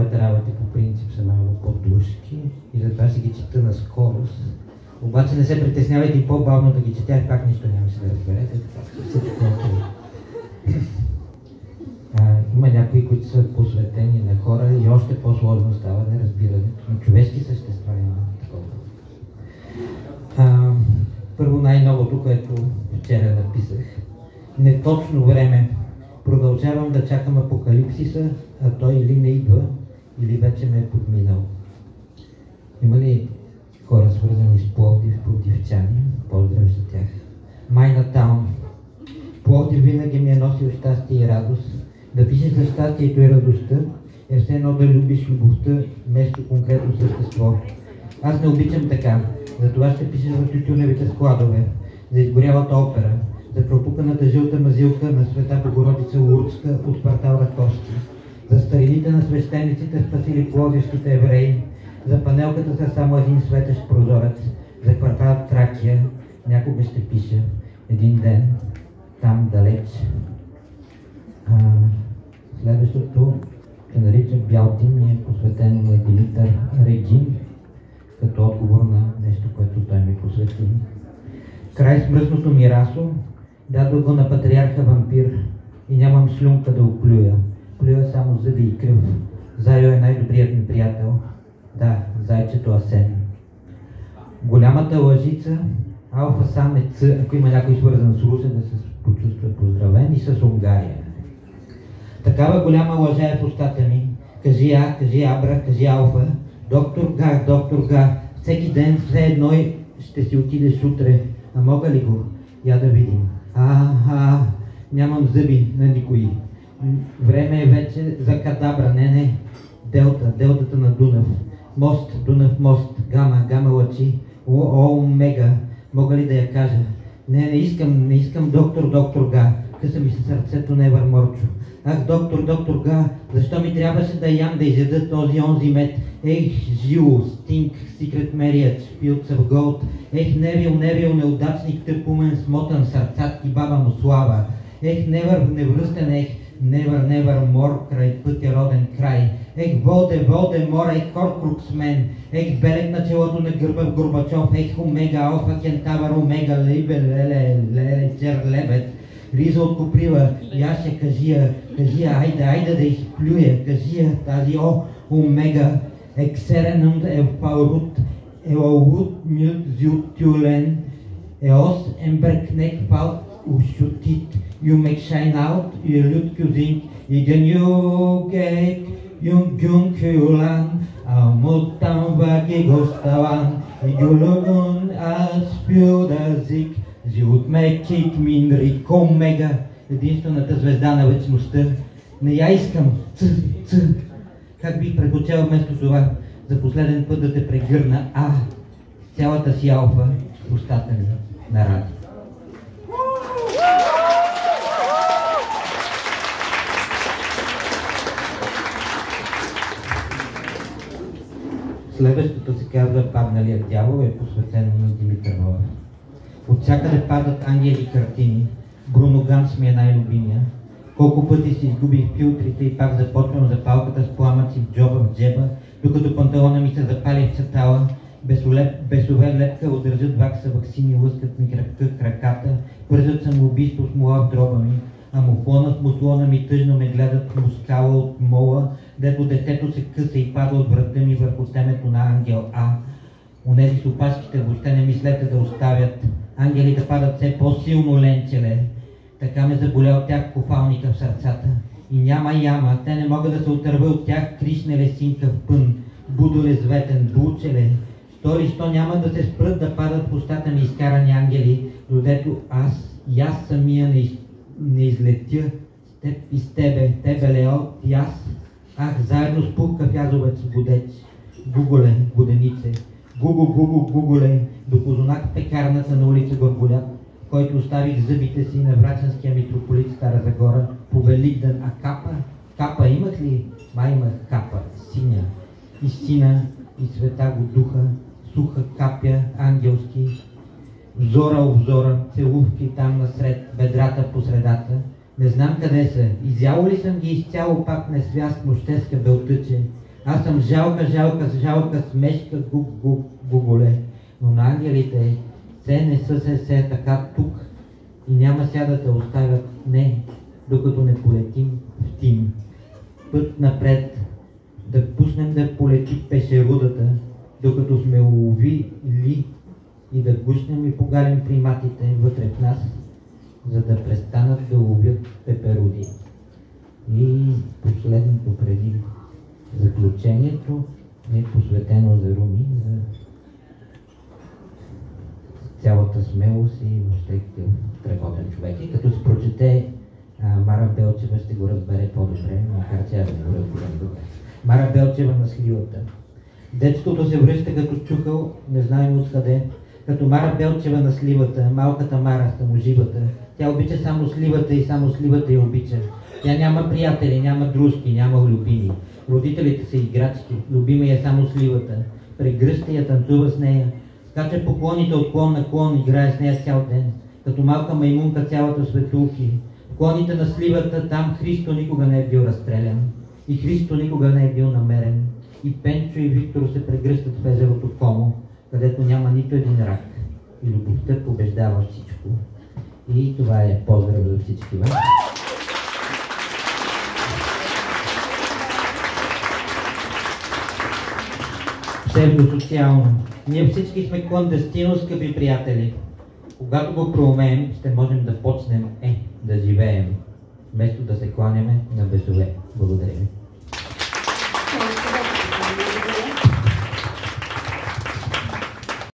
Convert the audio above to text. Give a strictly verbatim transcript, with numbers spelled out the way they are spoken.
моите работи по принцип са много по-душки и затова ще ги чета на скорост. Обаче не се притеснявайте и по-бавно да ги четях, пак нищо нямаше да разберете, така че има някои, които са посветени на хора и още по-сложно става неразбирането на човешки същества има такова. А, първо най-новото, което вчера написах. Неточно време. Продължавам да чакам апокалипсиса, а той или не идва, или вече ме е подминал. Има ли хора свързани с Пловдив, пловдивчани? Поздрав за тях. Майна Таун. Пловдив винаги ми е носил щастие и радост. Да пишеш за щастието и радостта е все едно да любиш любовта вместо конкретно същество. Аз не обичам така, затова ще пиша за тютюневите складове, за изгорялата опера, за пропуканата жълта мазилка на Света Богородица Лурдска от квартал Раковски, за старините на свещениците спасили пловдивските евреи, за панелката със само един светещ прозорец, за квартал Тракия, някога ще пиша един ден, там далеч. А, следващото се нарича Бял дим и е посветено на Димитър Регин, като отговор на нещо, което той ми посвети. Край с мръсното ми расо, дадох го на патриарха вампир и нямам слюнка да оплюя. Плюя само зъби и кръв. Зайо е най-добрият ми приятел. Да, зайчето Асен. Голямата лъжица, Алфа сам е Ц, ако има някой свързан с Русе, да се почувства поздравен, и с Унгария. Такава голяма лъжа е в устата ми. Кажи А, кажи Абра, кажи Алфа. Доктор Га, доктор Га, всеки ден все едно и ще си отидеш утре. А мога ли го? Я да видим. А, а, нямам зъби на никой. Време е вече за кадабра, не, не. Делта, делтата на Дунав. Мост, Дунав мост, гама, гама лъчи. О, о, омега. Мога ли да я кажа? Не, не искам, не искам доктор, доктор Га. Къса ми се сърцето на Евър Морчо. Ах, доктор, доктор Га, защо ми трябваше да ям, да изяда този онзи мед? Ех, Жило, Стинг, Секрет Мерият, Шпилца в Голд. Ех, Невил, Невил, неудачник, тъпумен, смотан, сърцатки, баба му слава. Ех, Невър, невръстен, ех, Невър, Невър, мор, край пътя роден край. Ех, Волде, Волде, мор, ех, Хоркрукс мен. Ех, белек на челото на гърба в Горбачов. Ех, Омега, Алфа, Кентавър, Омега, Либе, Леле, Леле, Чер, Лебед. Риза от Коприва, Яше, кажи я, кажи я, айде, айде да изплюя, кажи я, тази О, Омега, Ексеренунд, Елпаурут, Елаурут, Мют, Зютюлен, Еос, Емберкнек, Фалт, Ушутит, Юмекшайнаут, Юлют Кюзинг, Игенюгек, Юнгюн Кюлан, Амутам Ваги Гоставан, Игюлугун, Аспюдазик, Зиутмекик, Минрик, Омега, единствената звезда на вечността. Не я искам, ц, ц. Как бих предпочел вместо това за последен път да те прегърна, а, цялата си алфа в устата ми на радио. Следващото се казва Падналият дявол, е посветено на Димитър Лъв. От всякъде падат ангели картини. Бруно Ганс ми е най-любимия. Колко пъти си изгубих филтрите и пак започвам запалката с пламъци в джоба в джеба, докато панталона ми се запали в чатала. Бесове лепка удържат вакса ваксини, лъскат ми кръвта в краката, бързат самоубийство с мола в дроба ми. Амофонът, муслона ми тъжно ме гледат мускала от мола, дето детето се къса и пада от врата ми върху темето на ангел А. Онези с опашките въобще не мислете да оставят. Ангелите падат все по-силно, ленчеле. Така ме заболя от тях кофалника в сърцата. И няма яма, те не могат да се отърва от тях, кришнеле синка в пън. Будоле зветен, булчеле. Стори, що няма да се спрат да падат в устата ми изкарани ангели, додето аз и аз самия не, из, не излетя с теб и с тебе, тебе Лео, и аз. Ах, заедно с пухкав язовец водеч. Гуголе, воденице. Гуго, гуго, гуголе, до Козунак пекарната на улица Горголят, в който оставих зъбите си на врачанския митрополит Стара Загора по Великден. А капа? Капа имах ли? Май имах капа, синя. И сина, и света го духа, суха капя, ангелски. Взора обзора, целувки там насред, бедрата по средата. Не знам къде са. Изяло ли съм ги изцяло пак несвяст мощеска белтъче? Аз съм жалка, жалка, жалка, смешка, гу, гу, гуголе, но на ангелите все не са се се така тук и няма ся да те оставят, не, докато не полетим в тим. Път напред, да пуснем да полети пешерудата, докато сме улови ли и да гушнем и погарим приматите вътре в нас, за да престанат да ловят пеперуди. И последното преди заключението е посветено за Руми, за цялата смелост и въобще страхотен човек. И като се прочете а, Мара Белчева, ще го разбере по-добре, макар че аз не го разбирам добре. Мара Белчева на сливата. Детството се връща като чухъл, не знаем откъде, като Мара Белчева на сливата, малката Мара, саможивата. Тя обича само сливата и само сливата я обича. Тя няма приятели, няма дружки, няма любими. Родителите са играчки, любима е само сливата. Прегръща я, танцува с нея. Скача поклоните от клон на клон, играе с нея цял ден. Като малка маймунка цялата светулки. В клоните на сливата там Христо никога не е бил разстрелян. И Христо никога не е бил намерен. И Пенчо и Виктор се прегръщат в езерото Комо, където няма нито един рак. И любовта побеждава всичко. И това е поздрав за всички вас. Псевдосоциално. Ние всички сме кландестино, скъпи приятели. Когато го проумеем, ще можем да почнем е, да живеем, вместо да се кланяме на бесове. Благодаря ви.